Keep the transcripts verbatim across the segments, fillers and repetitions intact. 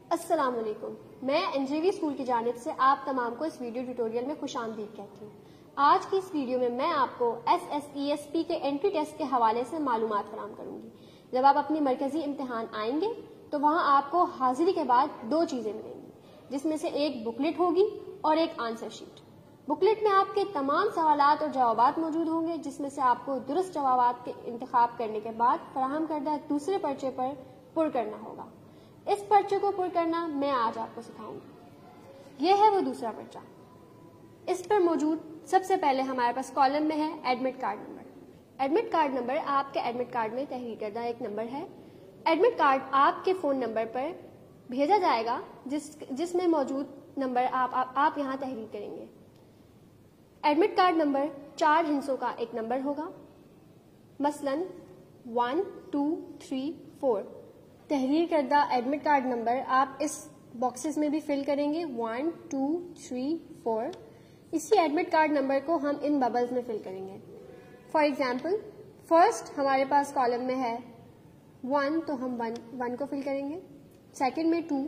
السلام علیکم، میں این جے وی اسکول کی جانب سے آپ تمام کو اس ویڈیو ٹیوٹوریل میں خوش آمدید کہتی ہوں۔ آج کی اس ویڈیو میں میں آپ کو S S E S P کے انٹری ٹیسٹ کے حوالے سے معلومات فراہم کروں گی۔ جب آپ اپنی مرکزی امتحان آئیں گے تو وہاں آپ کو حاضری کے بعد دو چیزیں ملیں گی، جس میں سے ایک بکلیٹ ہوگی اور ایک آنسر شیٹ۔ بکلیٹ میں آپ کے تمام سوالات اور جوابات موجود ہوں گے، جس میں سے آپ کو درست جوابات کے انتخاب کرنے کے بعد فراہم کردہ دوسرے پرچے پر پر کرنا ہوگا۔ اس پرچے کو پر کرنا میں آج آپ کو سکھاؤں گی۔ یہ ہے وہ دوسرا پرچہ۔ اس پر موجود سب سے پہلے ہمارے پاس کالم میں ہے admit card number. Admit card number آپ کے ایڈمٹ کارڈ میں تحریر کردہ ایک نمبر ہے۔ ایڈمٹ کارڈ آپ کے فون نمبر پر بھیجا جائے گا، جس جس میں موجود نمبر آپ آپ, آپ یہاں تحریر کریں گے۔ ایڈمٹ کارڈ نمبر چار ہندسوں کا ایک نمبر ہوگا، مثلاً ون ٹو تھری فور۔ تحریر کردہ ایڈمٹ کارڈ نمبر آپ اس باکسز میں بھی فل کریں گے، ون ٹو تھری فور۔ اسی ایڈمٹ کارڈ نمبر کو ہم ان ببلز میں فل کریں گے۔ فار ایگزامپل، فرسٹ ہمارے پاس کالم میں ہے ون، تو ہم ون ون کو فل کریں گے، سیکنڈ میں ٹو،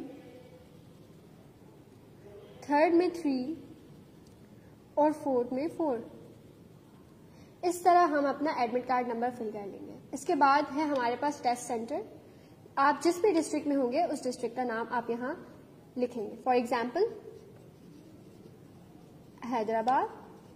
تھرڈ میں تھری اور فورتھ میں فور۔ اس طرح ہم اپنا ایڈمٹ کارڈ نمبر فل کر لیں گے۔ اس کے بعد ہے ہمارے پاس ٹیسٹ سینٹر۔ آپ جس بھی ڈسٹرکٹ میں ہوں گے اس ڈسٹرکٹ کا نام آپ یہاں لکھیں گے۔ For example, Hyderabad,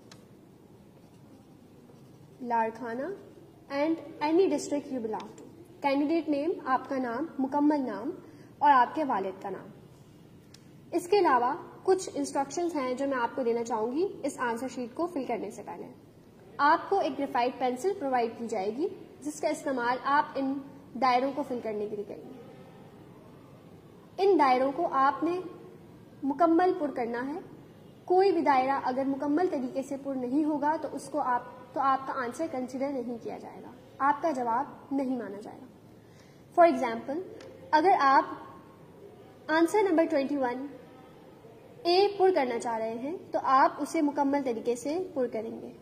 Larkana and any district you belong to. Candidate name, آپ کا نام، مکمل نام اور آپ کے والد کا نام۔ اس کے علاوہ کچھ انسٹرکشنز ہیں جو میں آپ کو دینا چاہوں گی اس آنسر شیٹ کو فل کرنے سے پہلے۔ آپ کو ایک گریفائٹ پینسل پرووائڈ کی جائے گی، جس کا استعمال آپ ان دائروں کو فل کرنے کے لیے کریں گے۔ ان دائروں کو آپ نے مکمل پر کرنا ہے۔ کوئی بھی دائرہ اگر مکمل طریقے سے پر نہیں ہوگا تو اس کو آپ تو آپ کا آنسر کنسیڈر نہیں کیا جائے گا، آپ کا جواب نہیں مانا جائے گا۔ فار ایگزامپل، اگر آپ answer number twenty one A پر کرنا چاہ رہے ہیں تو آپ اسے مکمل طریقے سے پر کریں گے۔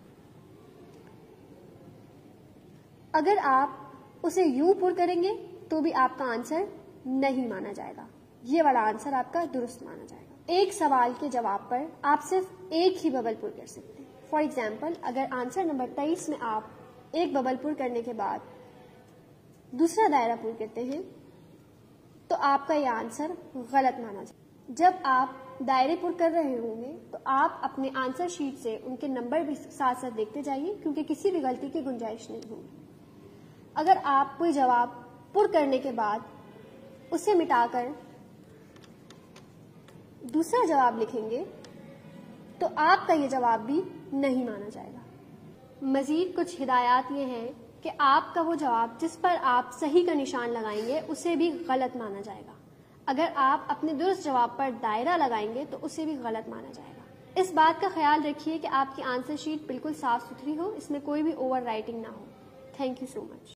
اگر آپ اسے یوں پر کریں گے تو بھی آپ کا آنسر نہیں مانا جائے گا، یہ والا آنسر آپ کا درست مانا جائے گا۔ ایک سوال کے جواب پر آپ صرف ایک ہی ببل پر کر سکتے ہیں۔ فار ایگزامپل، اگر آنسر نمبر تیئیس میں آپ ایک ببل پر کرنے کے بعد دوسرا دائرہ پر کرتے ہیں تو آپ کا یہ آنسر غلط مانا جائے گا۔ جب آپ دائرے پر کر رہے ہوں گے تو آپ اپنے آنسر شیٹ سے ان کے نمبر بھی ساتھ ساتھ دیکھتے جائیے، کیونکہ کسی بھی غلطی کی گنجائش نہیں ہوگی۔ اگر آپ کوئی جواب پر کرنے کے بعد اسے مٹا کر دوسرا جواب لکھیں گے تو آپ کا یہ جواب بھی نہیں مانا جائے گا۔ مزید کچھ ہدایات یہ ہیں کہ آپ کا وہ جواب جس پر آپ صحیح کا نشان لگائیں گے اسے بھی غلط مانا جائے گا۔ اگر آپ اپنے درست جواب پر دائرہ لگائیں گے تو اسے بھی غلط مانا جائے گا۔ اس بات کا خیال رکھیے کہ آپ کی آنسر شیٹ بالکل صاف ستھری ہو، اس میں کوئی بھی اوور رائٹنگ نہ ہو۔ Thank you so much.